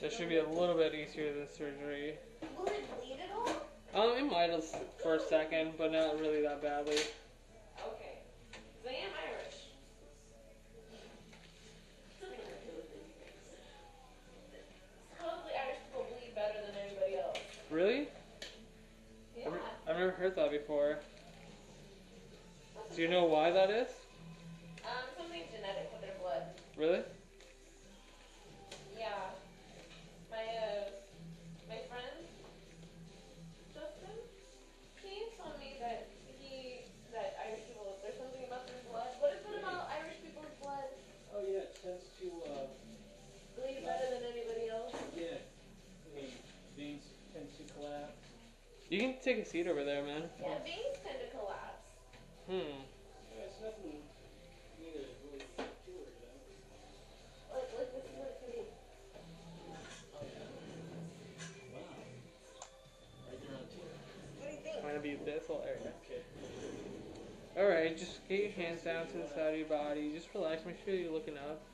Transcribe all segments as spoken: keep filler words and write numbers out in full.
That should be a little bit easier than surgery. Will it bleed at all? Um, it might have for a second, but not really that badly. Okay. Because I am Irish. Supposedly Irish people bleed better than anybody else. Really? Yeah. I've, I've never heard that before. Do you know why that is? Um, something genetic with their blood. Really? Yeah. My, uh, my friend, Justin, he told me that he, that Irish people, there's something about their blood. What is it about Irish people's blood? Oh yeah, it tends to, uh... Bleed better than anybody else? Yeah. I mean, veins tend to collapse. You can take a seat over there, man. Yeah, veins tend to collapse. Hmm. Yeah, it's nothing for me to really too worried about. Like, like this is what it could be. Oh yeah. Wow. Right there on tip. What do you think? Might be this whole area. Okay. Alright, just get your hands down to the side of your body. Just relax. Make sure you're looking up.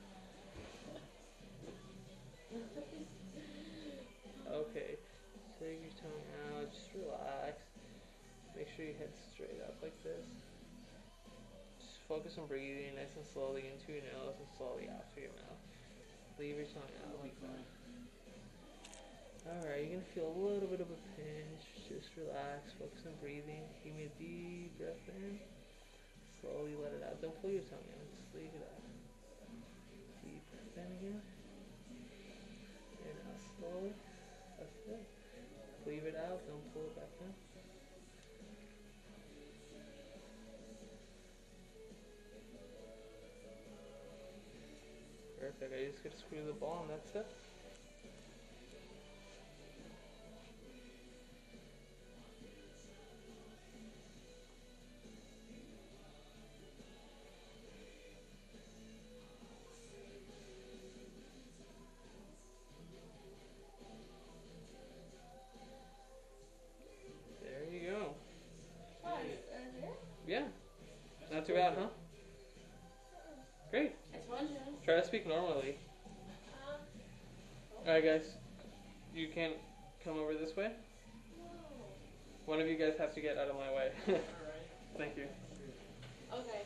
Okay. Take your tongue out. Just relax. Make sure your head's straight up like this. Just focus on breathing nice and slowly into your nose and slowly out through your mouth. Leave your tongue out like that. Alright, you're going to feel a little bit of a pinch. Just relax. Focus on breathing. Give me a deep breath in. Slowly let it out. Don't pull your tongue in. Just leave it out. Deep breath in again. And now slowly. That's it. Leave it out. Don't pull it back in. Perfect. I just gotta screw the ball and that's it. There you go. What? Uh, Yeah. Not too bad, huh? Great. It's fun, Try to speak normally. Um, Alright guys, you can't come over this way? One of you guys has to get out of my way. Alright. Thank you. okay.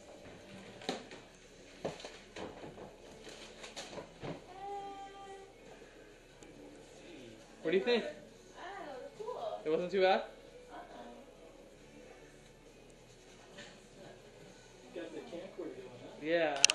What do you think? Oh, cool. It wasn't too bad? Uh-oh. Got the camcorder going, huh? Yeah.